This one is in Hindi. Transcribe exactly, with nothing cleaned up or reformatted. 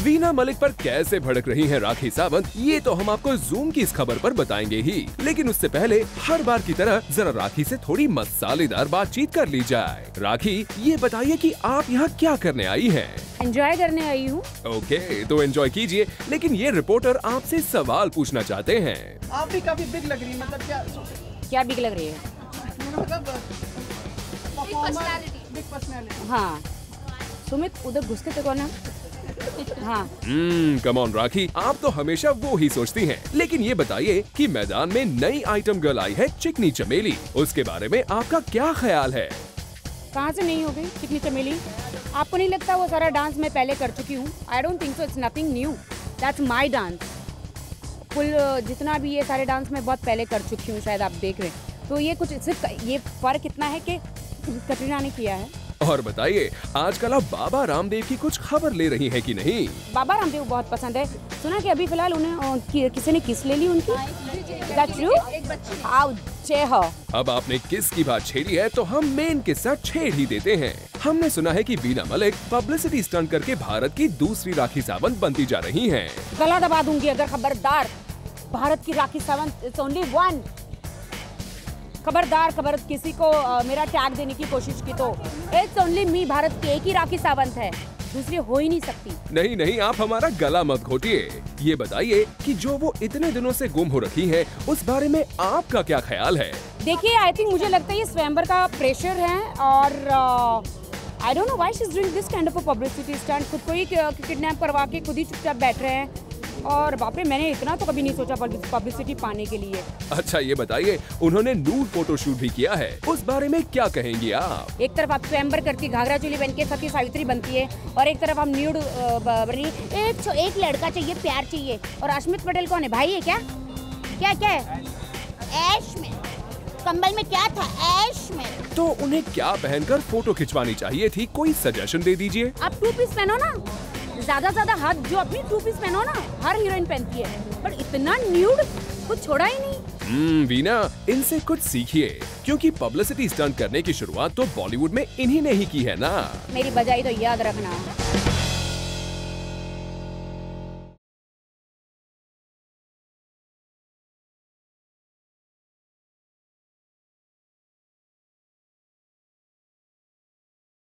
वीना मलिक पर कैसे भड़क रही हैं राखी सावंत, ये तो हम आपको जूम की इस खबर पर बताएंगे ही। लेकिन उससे पहले हर बार की तरह जरा राखी से थोड़ी मसालेदार बातचीत कर ली जाए। राखी, ये बताइए कि आप यहाँ क्या करने आई हैं? एंजॉय करने आई हूँ। ओके, तो एंजॉय कीजिए। लेकिन ये रिपोर्टर आपसे सवाल पूछना चाहते हैं। आप भी काफी बिग लग रही है, मतलब क्या क्या बिग लग रही है? मतलब बिग पर्सनालिटी। हाँ सुमित, उधर घुस के तो कौन है? हाँ हम्म कम ऑन राखी, आप तो हमेशा वो ही सोचती हैं। लेकिन ये बताइए कि मैदान में नई आइटम गर्ल आई है चिकनी चमेली, उसके बारे में आपका क्या ख्याल है? कहाँ से नहीं हो गई चिकनी चमेली? आपको नहीं लगता वो सारा डांस मैं पहले कर चुकी हूँ? I don't think so, it's nothing new, that's my dance. Full जितना भी ये सारे डांस मैं बहुत पहले कर चुकी हूँ, शायद आप देख रहे हैं। तो ये कुछ सिर्फ ये फर्क इतना है कि कटरीना ने किया है। और बताइए, आजकल आप बाबा रामदेव की कुछ खबर ले रही हैं कि नहीं? बाबा रामदेव बहुत पसंद है। सुना कि अभी फिलहाल उन्हें कि, किसी ने किस ले ली उनकी। That's true? How dare her? अब आपने किस की बात छेड़ी है तो हम मेन के साथ छेड़ ही देते हैं। हमने सुना है कि वीना मलिक पब्लिसिटी स्टंट करके भारत की दूसरी राखी सावंत बनती जा रही हैं। गला दबा दूंगी अगर खबरदार। भारत की Rakhi Sawant it's only one. खबरदार खबर किसी को आ, मेरा टैग देने की कोशिश की तो इट्स ओनली मी। भारत की एक ही राखी सावंत है, दूसरी हो ही नहीं सकती। नहीं नहीं, आप हमारा गला मत घोटिए। ये बताइए कि जो वो इतने दिनों से गुम हो रखी हैं, उस बारे में आपका क्या ख्याल है? देखिए, आई थिंक मुझे लगता है ये स्वयंवर का प्रेशर है और I don't know why she is doing this kind of a publicity stunt. खुद को ही किडनैप करवा के खुद ही चुपचाप बैठ रहे हैं और बाप रे, मैंने इतना तो कभी नहीं सोचा पब्लिसिटी पाने के लिए। अच्छा ये बताइए, उन्होंने नूड फोटो शूट भी किया है, उस बारे में क्या कहेंगी आप? एक तरफ आप स्वयंवर करती घाघरा चोली बन के सती सावित्री बनती है और एक तरफ हम न्यूड बनी। एक एक लड़का चाहिए, प्यार चाहिए। और अश्मित पटेल कौन है? भाई है क्या? क्या क्या है? ऐश में कंबल में क्या था? ऐश में। तो उन्हें क्या पहनकर फोटो खिंचवानी चाहिए थी? कोई सजेशन दे दीजिए। आप टू पीस पहनो ना, ज्यादा ज्यादा हाथ जो अपनी टू पीस पहनो ना, हर हीरोइन पहनती है, पर इतना न्यूड कुछ छोड़ा ही नहीं। हम्म वीना, इनसे कुछ सीखिए, क्योंकि पब्लिसिटी स्टंट करने की शुरुआत तो बॉलीवुड में इन्हीं ने ही की है ना। मेरी बजाई तो याद रखना।